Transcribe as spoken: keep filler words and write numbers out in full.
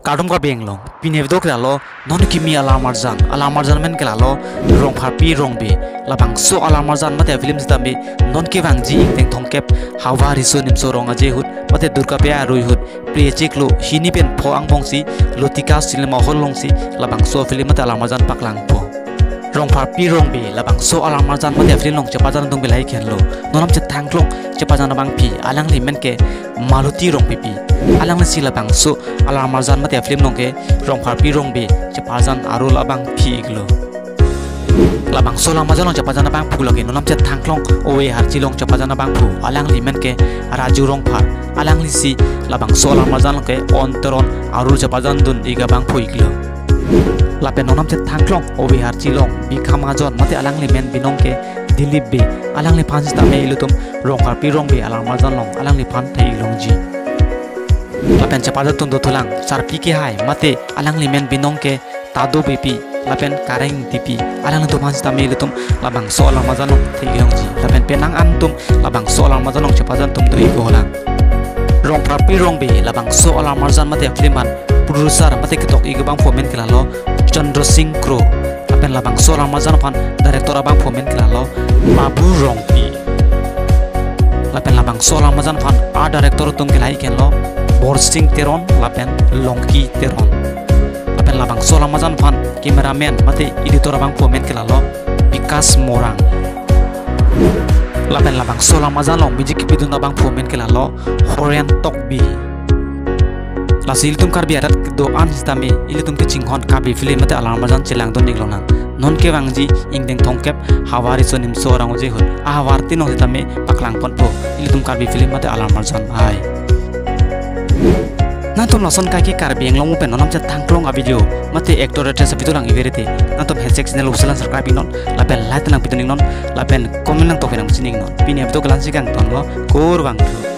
Kadum ka benglong pinev dok lalo non kimi alamarjan alamarjan men kelalo Rongpharpi Rongbe Labangso alamarjan mate film stambe non ke wangji teng thongkep hawa riso nimso ronga je hut mate Durga Puja roi hut precheklo hini pen pho ang bongsi lotika cinema hall longsi Labangso film mate alamarjan Paklangpo Rongpharpi Rongbe Labangso alamarjan mate film long cheparjan dong belai khenlo nonam che thanglong cheparjan bang pi alang limen ke maluti rongpipi alang si Labangso alamarjan mate film nongke Rongpharpi Rongbe cheparjan aru labang pi iglo Labangso alamarjan cheparjan bang phu loke nonam che thanglong owe harchilong cheparjan bang phu alang limen ke raju rongphar alang li si Labangso alamarjan ke ontoron aru cheparjan dun iga bang phu iglo lapen nonam che thanglong owe harchilong bikhamajon mate alang limen binong ke dilip be alang li phan sta me ilutum Rongpharpi Rongbe alamarjan long alang li phan thai long ji lapen cheparjan tun do thulang sarpi ke hai mate alang li men binong ke tado bepi lapen kareng tipi alang li phan sta me ilutum Labangso alamarjan long thai long ji lapen penang antum Labangso alamarjan long cheparjan tum do igo holang Rongpharpi Rongbe Labangso alamarjan mate filman producer mate ketok igo bang fomen kelalo Chandra Singh Kro lapen Labangso alamarjan phan director abang fomen kelalo Babu Rongpi lapen Labangso alamarjan phan art director tum kelai kenlo Borsing Teron lapen Longki Teron lapen Labangso alamarjan phan cameraman mate editor abang fomen kelalo Pikas Morang lapen Labangso alamarjan long music bidun abang fomen kelalo Horen Tokbi lasil tum karbi adat do an sistame ilitum ke chinghon Karbi Film mate alamarjan chelang don niglona non ke wangji ingdeng thongkep hawari sonim sorang oje hut ahawarti no hitame Paklangpo ilitum Karbi Film mate alamarjan ai nantum lason kaki Karbi englong pen nonam cha thangklong a video mate actor actress bitulang iverite nantum Hensek channel usalan subscribe non lapen like nang bituning non lapen comment nang tokenang chining non pini abto galansi kang tonlo kor wang